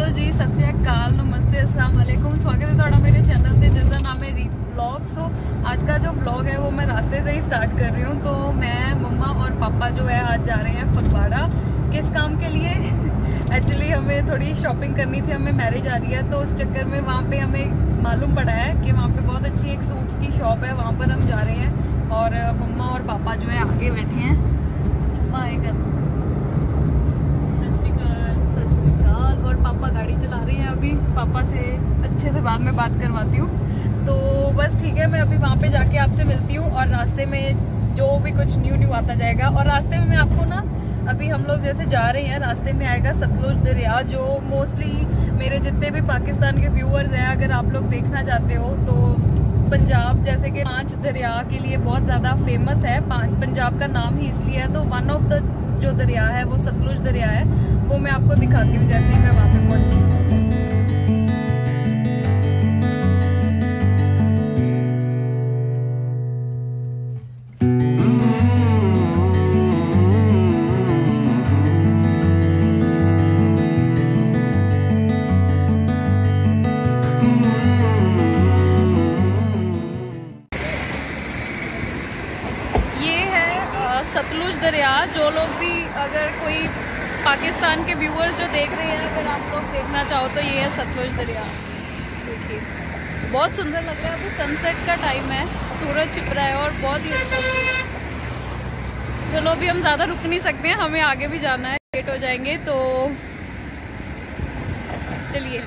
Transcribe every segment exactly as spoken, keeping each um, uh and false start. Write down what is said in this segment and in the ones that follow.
Hello जी, सत श्री अकाल, नमस्ते, अस्सलाम वालेकुम। स्वागत है थोड़ा मेरे चैनल पे जिसका नाम है रीत व्लॉग। सो आज का जो व्लॉग है वो मैं रास्ते से ही स्टार्ट कर रही हूँ। तो मैं, मम्मा और पापा जो है आज जा रहे हैं फगवाड़ा। किस काम के लिए? एक्चुअली हमें थोड़ी शॉपिंग करनी थी, हमें मैरिज आ रही है, तो उस चक्कर में वहाँ पे हमें मालूम पड़ा है कि वहाँ पे बहुत अच्छी एक सूट्स की शॉप है, वहाँ पर हम जा रहे हैं। और मम्मा और पापा जो है आगे बैठे हैं। बाय करना, और पापा गाड़ी चला रहे हैं अभी। पापा से अच्छे से बाद में बात करवाती हूँ। तो बस ठीक है, मैं अभी वहाँ पे जाके आपसे मिलती हूँ और रास्ते में जो भी कुछ न्यू न्यू आता जाएगा। और रास्ते में मैं आपको ना, अभी हम लोग जैसे जा रहे हैं, रास्ते में आएगा सतलुज दरिया, जो मोस्टली मेरे जितने भी पाकिस्तान के व्यूअर्स हैं, अगर आप लोग देखना चाहते हो तो पंजाब जैसे कि पांच दरिया के लिए बहुत ज़्यादा फेमस है। पंजाब का नाम ही इसलिए है। तो वन ऑफ द जो दरिया है वो सतलुज दरिया है, वो मैं आपको दिखाती हूँ जैसे ही मैं वहाँ पे पहुँची हूँ। सतलुज दरिया, जो लोग भी, अगर कोई पाकिस्तान के व्यूअर्स जो देख रहे हैं, अगर आप लोग देखना चाहो तो ये है सतलुज दरिया। देखिए बहुत सुंदर लग रहा है। अभी सनसेट का टाइम है, सूरज छिप रहा है और बहुत ही अच्छा। चलो अभी हम ज़्यादा रुक नहीं सकते हैं, हमें आगे भी जाना है, लेट हो जाएंगे। तो चलिए।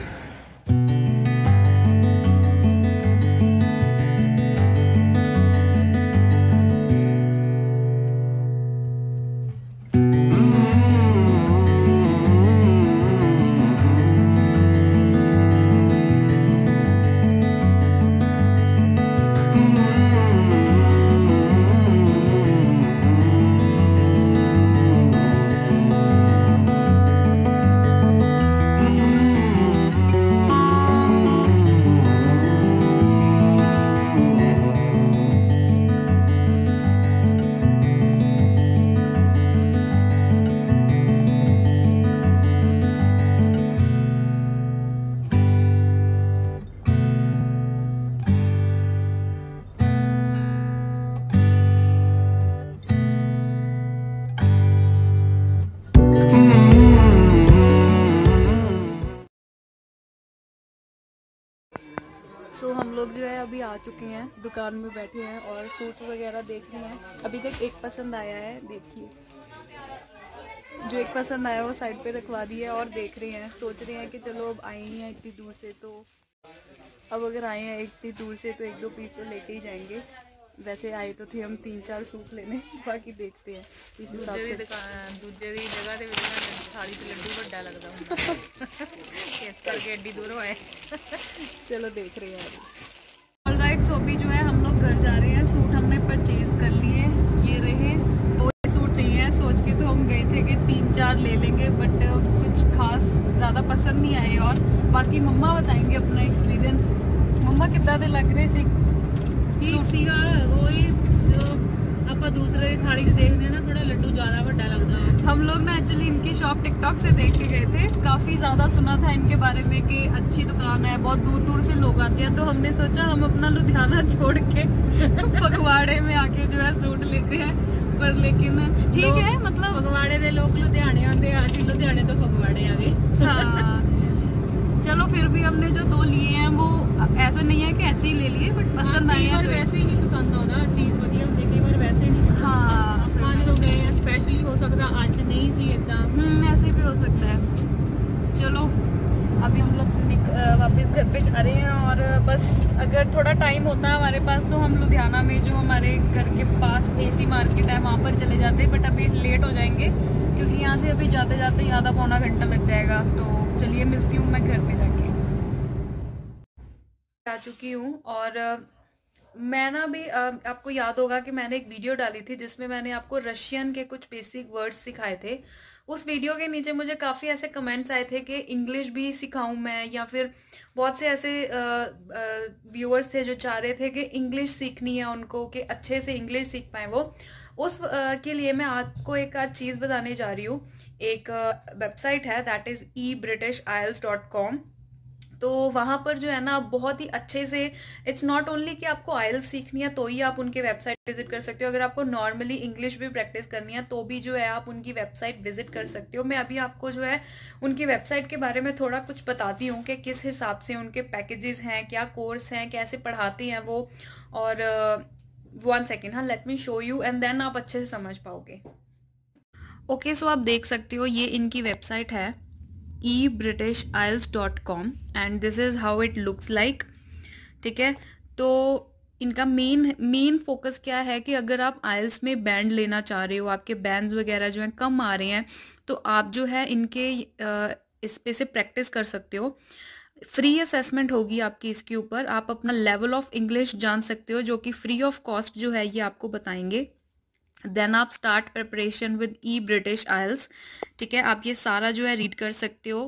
सो so, हम लोग जो है अभी आ चुके हैं, दुकान में बैठे हैं और सूट वगैरह देख रहे हैं। अभी तक एक पसंद आया है, देखिए जो एक पसंद आया वो साइड पे रखवा दिया और देख रहे हैं। सोच रहे हैं कि चलो अब आए ही हैं इतनी दूर से, तो अब अगर आए हैं इतनी दूर से तो एक दो पीस तो लेके ही जाएंगे। वैसे आए तो थे हम तीन चार सूट लेने, बाकी देखते हैं इस हिसाब से। दूजे दी जगह ते थाली च लड्डू बड़ा लगता हुंदा इस करके एडी दूरों आए। चलो देख रहे हैं। ऑल राइट, सो अभी जो है हम लोग घर जा रहे हैं। सूट हमने परचेज कर लिए, ये रहे। दो सूट नहीं है, सोच के तो हम गए थे कि तीन चार ले लेंगे, बट कुछ खास ज़्यादा पसंद नहीं आए। और बाकी मम्मा बताएंगे अपना एक्सपीरियंस। मम्मा कितना दे लग रहे थे? ठीक सीगा, वही जो आप दूसरे थाली च देखते हैं ना, थोड़ा लड्डू ज़्यादा बड़ा लगता है। हम लोग ना एक्चुअली इनकी शॉप टिकटॉक से देख के गए थे, काफ़ी ज़्यादा सुना था इनके बारे में कि अच्छी दुकान है, बहुत दूर दूर से लोग आते हैं। तो हमने सोचा हम अपना लुधियाना छोड़ के फगवाड़े में आके जो है सूट लेते हैं। पर लेकिन ठीक है, मतलब फगवाड़े के लोग लुधियाने आते हैं, असि लुधियाने तो फगवाड़े आ गए। हाँ चलो, फिर भी हमने जो दो लिए हैं वो ऐसा नहीं है कि ऐसे ही ले लिए, बट पसंद आए हैं। वैसे ही नहीं पसंद होता, चीज़ बढ़िया होती, कई बार वैसे नहीं। हाँ आसमान तो गए स्पेशली हो सकता आज नहीं सी इतना, ऐसे भी हो सकता है। चलो अभी हम लोग वापस घर पे जा रहे हैं और बस अगर थोड़ा टाइम होता है हमारे पास तो हम लुधियाना में जो हमारे घर के पास एसी मार्केट है वहाँ पर चले जाते हैं। बट अभी लेट हो जाएंगे क्योंकि यहाँ से अभी जाते जाते आधा पौना घंटा लग जाएगा। तो चलिए मिलती हूँ मैं घर पे जाके। आ चुकी हूँ और मैं ना भी, आपको याद होगा कि मैंने एक वीडियो डाली थी जिसमें मैंने आपको रशियन के कुछ बेसिक वर्ड्स सिखाए थे। उस वीडियो के नीचे मुझे काफ़ी ऐसे कमेंट्स आए थे कि इंग्लिश भी सिखाऊं मैं, या फिर बहुत से ऐसे व्यूअर्स थे जो चाह रहे थे कि इंग्लिश सीखनी है उनको, कि अच्छे से इंग्लिश सीख पाए वो। उस आ, के लिए मैं आपको एक आज चीज़ बताने जा रही हूँ। एक वेबसाइट है that is E British IELTS dot com. तो वहाँ पर जो है ना बहुत ही अच्छे से, इट्स नॉट ओनली कि आपको आइल्स सीखनी है तो ही आप उनके वेबसाइट विजिट कर सकते हो, अगर आपको नॉर्मली इंग्लिश भी प्रैक्टिस करनी है तो भी जो है आप उनकी वेबसाइट विजिट कर सकते हो। मैं अभी आपको जो है उनकी वेबसाइट के बारे में थोड़ा कुछ बताती हूँ कि किस हिसाब से उनके पैकेजेस हैं, क्या कोर्स हैं, कैसे पढ़ाते हैं वो। और वन सेकेंड, हाँ let me show you and then आप अच्छे से समझ पाओगे। ओके सो आप देख सकते हो ये इनकी वेबसाइट है E British IELTS dot com and this is how it looks like. ठीक है, तो इनका मेन मेन फोकस क्या है कि अगर आप आइल्स में बैंड लेना चाह रहे हो, आपके बैंड्स वगैरह जो हैं कम आ रहे हैं, तो आप जो है इनके इस पे से प्रैक्टिस कर सकते हो। फ्री असेसमेंट होगी आपकी इसके ऊपर, आप अपना लेवल ऑफ इंग्लिश जान सकते हो जो कि फ्री ऑफ कॉस्ट जो है ये आपको बताएंगे। देन आप start preparation with E British IELTS. ठीक है, आप ये सारा जो है रीड कर सकते हो।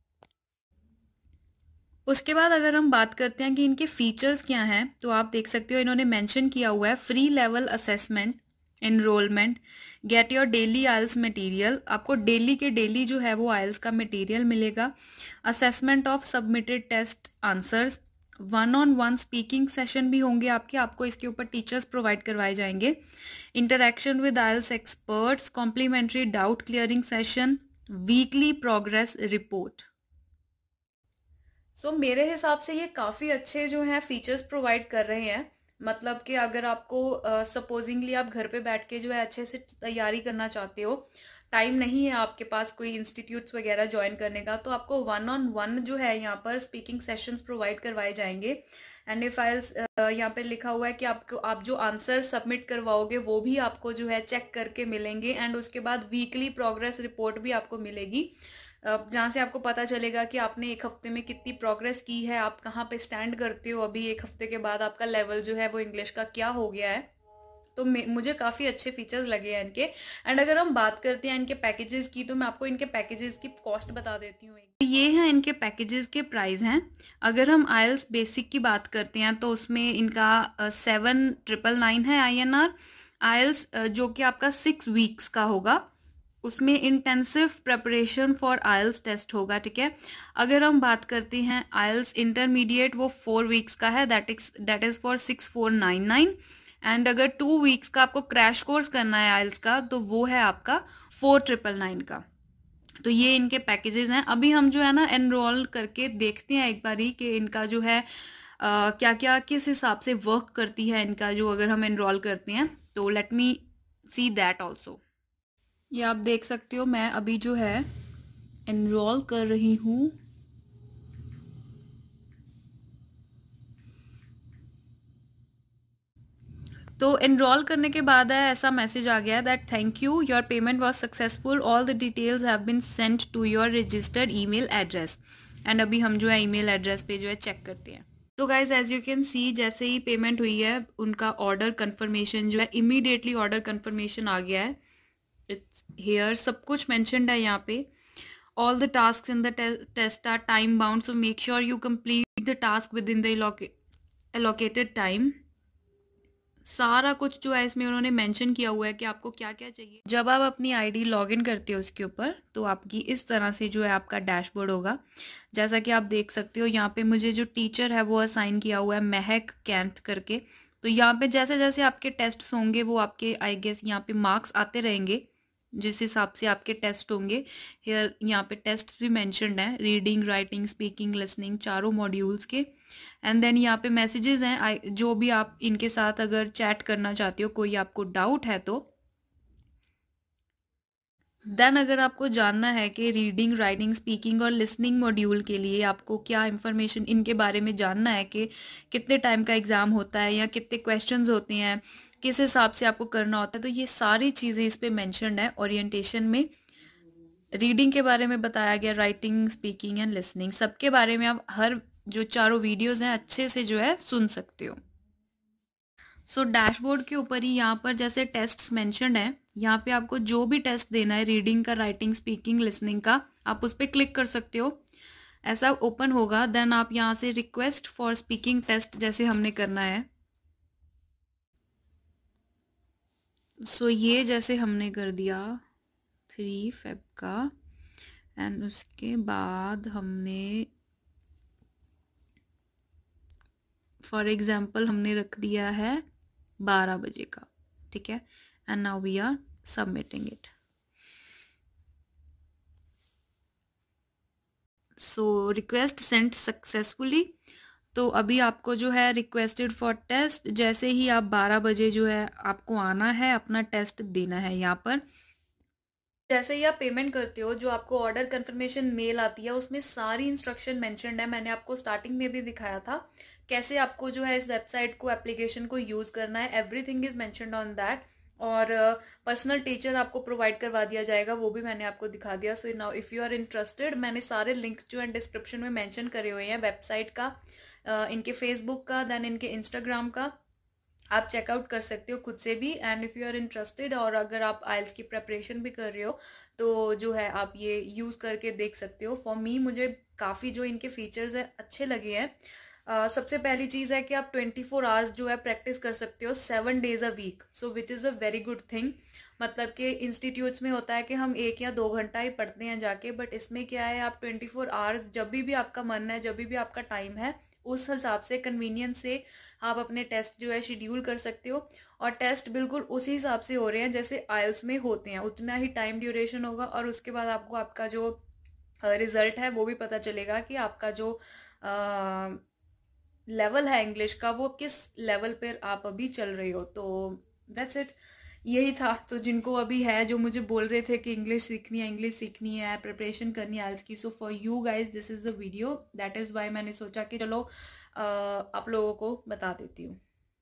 उसके बाद अगर हम बात करते हैं कि इनके फीचर्स क्या हैं, तो आप देख सकते हो इन्होंने मेंशन किया हुआ है free level assessment, enrolment, get your daily IELTS material, आपको डेली के डेली जो है वो आइल्स का मटेरियल मिलेगा। Assessment of submitted test answers, one on one speaking session भी होंगे आपके, आपको इसके ऊपर टीचर्स प्रोवाइड करवाए जाएंगे। Interaction with IELTS experts, complimentary doubt clearing session, weekly progress report. So so, मेरे हिसाब से ये काफ़ी अच्छे जो हैं फीचर्स प्रोवाइड कर रहे हैं। मतलब कि अगर आपको सपोजिंगली uh, आप घर पे बैठ के जो है अच्छे से तैयारी करना चाहते हो, टाइम नहीं है आपके पास कोई इंस्टीट्यूट्स वगैरह ज्वाइन करने का, तो आपको वन ऑन वन जो है यहाँ पर स्पीकिंग सेशंस प्रोवाइड करवाए जाएंगे। एंड ये फाइल्स यहाँ पे लिखा हुआ है कि आपको आप जो आंसर सबमिट करवाओगे वो भी आपको जो है चेक करके मिलेंगे। एंड उसके बाद वीकली प्रोग्रेस रिपोर्ट भी आपको मिलेगी, जहाँ से आपको पता चलेगा कि आपने एक हफ्ते में कितनी प्रोग्रेस की है, आप कहाँ पे स्टैंड करते हो अभी एक हफ्ते के बाद, आपका लेवल जो है वो इंग्लिश का क्या हो गया है। तो मुझे काफ़ी अच्छे फीचर्स लगे हैं इनके। एंड अगर हम बात करते हैं इनके पैकेजेस की, तो मैं आपको इनके पैकेजेस की कॉस्ट बता देती हूँ। ये हैं इनके पैकेजेस के प्राइस हैं। अगर हम आइल्स बेसिक की बात करते हैं तो उसमें इनका सेवन ट्रिपल नाइन है आई एन आर। आइल्स जो कि आपका सिक्स वीक्स का होगा, उसमें intensive preparation for IELTS test होगा। ठीक है, अगर हम बात करते हैं आइल्स इंटरमीडिएट, वो फोर वीक्स का है, that is that is for six four nine nine. And अगर टू वीक्स का आपको क्रैश कोर्स करना है आइल्स का, तो वो है आपका फोर ट्रिपल नाइन का। तो ये इनके पैकेजेस हैं। अभी हम जो है ना एनरोल करके देखते हैं एक बारी कि इनका जो है आ, क्या क्या किस हिसाब से वर्क करती है इनका जो अगर हम एनरोल करते हैं, तो let me see that also. ये आप देख सकते हो मैं अभी जो है एनरोल कर रही हूँ। तो एनरोल करने के बाद है ऐसा मैसेज आ गया that thank you, your payment was successful, all the details have been sent to your registered email address. And अभी हम जो है ईमेल एड्रेस पे जो है चेक करते हैं। तो guys as you can see, जैसे ही पेमेंट हुई है उनका ऑर्डर कंफर्मेशन जो है इमीडिएटली ऑर्डर कंफर्मेशन आ गया है। इट्स हेयर, सब कुछ मेंशन्ड है यहाँ पे। All the task in the test are time bound, so make sure you complete the task within the allocated time. सारा कुछ जो है इसमें उन्होंने मेंशन किया हुआ है कि आपको क्या क्या चाहिए। जब आप अपनी आईडी लॉगिन करते हो इसके ऊपर, तो आपकी इस तरह से जो है आपका डैशबोर्ड होगा। जैसा कि आप देख सकते हो यहाँ पे मुझे जो टीचर है वो असाइन किया हुआ है महक कैंथ करके। तो यहाँ पे जैसे जैसे आपके टेस्ट होंगे वो आपके आई गेस यहाँ पे मार्क्स आते रहेंगे जिस हिसाब से आपके टेस्ट होंगे। हेयर यहाँ पे टेस्ट भी मेंशन्ड है, रीडिंग, राइटिंग, स्पीकिंग, लिसनिंग, चारों मॉड्यूल्स के। एंड देन यहाँ पे मैसेजेस हैं, जो भी आप इनके साथ अगर चैट करना चाहते हो, कोई आपको डाउट है तो। देन अगर आपको जानना है कि रीडिंग, राइटिंग, स्पीकिंग और लिसनिंग मॉड्यूल के लिए आपको क्या इन्फॉर्मेशन इनके बारे में जानना है कि कितने टाइम का एग्ज़ाम होता है या कितने क्वेश्चंस होते हैं, किस हिसाब से आपको करना होता है, तो ये सारी चीज़ें इस पे मेंशन्ड है। ओरिएंटेशन में रीडिंग के बारे में बताया गया, राइटिंग, स्पीकिंग एंड लिसनिंग, सबके बारे में आप हर जो चारों वीडियोस हैं अच्छे से जो है सुन सकते हो। सो so, डैशबोर्ड के ऊपर ही यहाँ पर जैसे टेस्ट्स मेंशन्ड हैं, यहाँ पे आपको जो भी टेस्ट देना है रीडिंग का, राइटिंग, स्पीकिंग, लिसनिंग का, आप उस पर क्लिक कर सकते हो। ऐसा ओपन होगा। देन आप यहाँ से रिक्वेस्ट फॉर स्पीकिंग टेस्ट जैसे हमने करना है, सो so, ये जैसे हमने कर दिया थ्री फेब का, एंड उसके बाद हमने फॉर एग्जाम्पल हमने रख दिया है बारह बजे का, ठीक है। And now we are submitting it. So request sent successfully. तो अभी आपको जो है रिक्वेस्टेड फॉर टेस्ट, जैसे ही आप बारह बजे जो है आपको आना है, अपना टेस्ट देना है यहाँ पर। जैसे ही आप पेमेंट करते हो, जो आपको ऑर्डर कंफर्मेशन मेल आती है उसमें सारी इंस्ट्रक्शन मेंशन्ड है। मैंने आपको स्टार्टिंग में भी दिखाया था कैसे आपको जो है इस वेबसाइट को, एप्लीकेशन को यूज करना है। Everything is mentioned on that. और पर्सनल uh, टीचर आपको प्रोवाइड करवा दिया जाएगा, वो भी मैंने आपको दिखा दिया। So now if you are interested, मैंने सारे लिंक्स जो है डिस्क्रिप्शन में मेंशन करे हुए हैं, वेबसाइट का, uh, इनके फेसबुक का, देन इनके इंस्टाग्राम का। आप चेकआउट कर सकते हो खुद से भी। And if you are interested, और अगर आप आइल्स की प्रेपरेशन भी कर रहे हो तो जो है आप ये यूज़ करके देख सकते हो। फॉर मी, मुझे काफ़ी जो इनके फीचर्स हैं अच्छे लगे हैं। Uh, सबसे पहली चीज़ है कि आप ट्वेंटी फोर आवर्स जो है प्रैक्टिस कर सकते हो, seven days a week. So which is a very good thing. मतलब कि इंस्टीट्यूट्स में होता है कि हम एक या दो घंटा ही पढ़ते हैं जाके, बट इसमें क्या है, आप ट्वेंटी फोर आवर्स जब भी, भी आपका मन है, जब भी, भी आपका टाइम है, उस हिसाब से कन्वीनियंस से आप अपने टेस्ट जो है शेड्यूल कर सकते हो। और टेस्ट बिल्कुल उसी हिसाब से हो रहे हैं जैसे आइल्स में होते हैं, उतना ही टाइम ड्यूरेशन होगा। और उसके बाद आपको आपका जो रिजल्ट है वो भी पता चलेगा कि आपका जो आ, लेवल है इंग्लिश का, वो किस लेवल पर आप अभी चल रहे हो। तो दैट्स इट, यही था। तो जिनको अभी है, जो मुझे बोल रहे थे कि इंग्लिश सीखनी है, इंग्लिश सीखनी है, प्रिपरेशन करनी है आइल्स की, so for you guys this is the video. That is why मैंने सोचा कि चलो आ, आप लोगों को बता देती हूँ।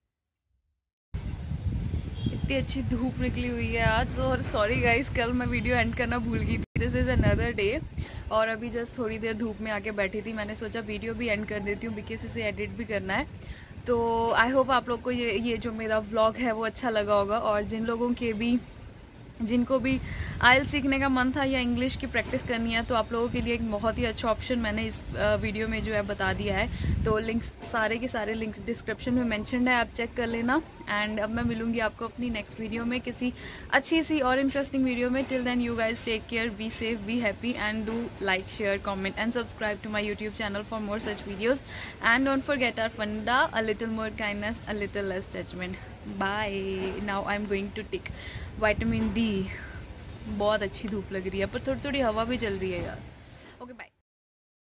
इतनी अच्छी धूप निकली हुई है आज। और सॉरी गाइज, कल मैं वीडियो एंड करना भूल गई थी। दिस इज़ अनदर डे, और अभी जस्ट थोड़ी देर धूप में आके बैठी थी। मैंने सोचा वीडियो भी एंड कर देती हूँ, बिकॉज इसे एडिट भी करना है। तो आई होप आप लोग को ये ये जो मेरा व्लॉग है वो अच्छा लगा होगा। और जिन लोगों के भी जिनको भी आइल्स सीखने का मन था या इंग्लिश की प्रैक्टिस करनी है, तो आप लोगों के लिए एक बहुत ही अच्छा ऑप्शन मैंने इस वीडियो में जो है बता दिया है। तो लिंक्स, सारे के सारे लिंक्स डिस्क्रिप्शन में मेंशन्ड है, आप चेक कर लेना। एंड अब मैं मिलूंगी आपको अपनी नेक्स्ट वीडियो में, किसी अच्छी सी और इंटरेस्टिंग वीडियो में। Till then you guys take care, be safe, be happy, and do like, share, comment and subscribe to my YouTube channel for more such videos. And don't forget our फंडा, a little more kindness, a little less judgement. Bye. Now I am going to take vitamin D. बहुत अच्छी धूप लग रही है, पर थोड़ी थोड़ी हवा भी चल रही है यार।